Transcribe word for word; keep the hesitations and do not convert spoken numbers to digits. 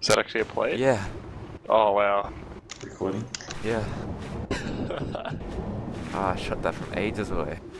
Is that actually a plate? Yeah. Oh wow. Recording. Yeah. Ah, I shot that from ages away.